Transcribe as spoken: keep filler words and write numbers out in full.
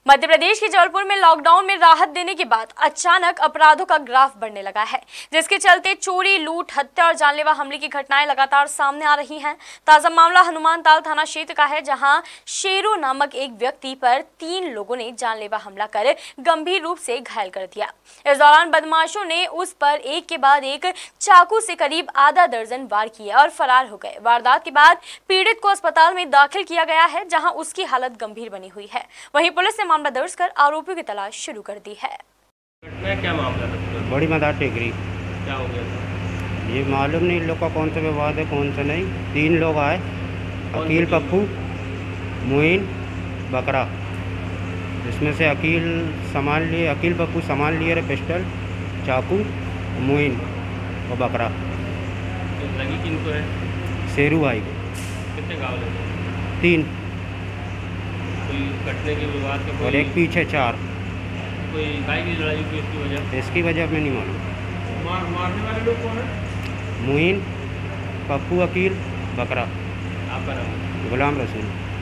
मध्य प्रदेश के जबलपुर में लॉकडाउन में राहत देने के बाद अचानक अपराधों का ग्राफ बढ़ने लगा है, जिसके चलते चोरी, लूट, हत्या और जानलेवा हमले की घटनाएं लगातार सामने आ रही हैं। ताजा मामला हनुमान ताल थाना क्षेत्र का है, जहां शेरू नामक एक व्यक्ति पर तीन लोगों ने जानलेवा हमला कर गंभीर रूप से घायल कर दिया। इस दौरान बदमाशों ने उस पर एक के बाद एक चाकू से करीब आधा दर्जन वार किए और फरार हो गए। वारदात के बाद पीड़ित को अस्पताल में दाखिल किया गया है, जहां उसकी हालत गंभीर बनी हुई है। वहीं पुलिस ने मामला दर्ज कर आरोपियों की तलाश शुरू कर दी है। क्या मामला था? बड़ी मदार टेकरी। क्या हो गया था? ये मालूम नहीं इन लोग का कौन सा विवाद है कौन सा नहीं। तीन लोग आए, अकील, पप्पू, मुइन, बकरा। इसमें से अकील सामान लिए अकील पप्पू सामान लिए रहे, पिस्टल, चाकू, मुइन और बकरा। तो लगी किनको है? शेरू भाई। कितने गाँव लगे? तीन। कोई कटने के विवाद के कोई... और एक पीछे चार। कोई गाय की लड़ाई हुई इसकी वजह? इसकी वजह में नहीं मालूम। मार, मारने वाले लोग कौन है? मुइन, पप्पू, अकील, बकरा। आपका नाम? गुलाम रसूल।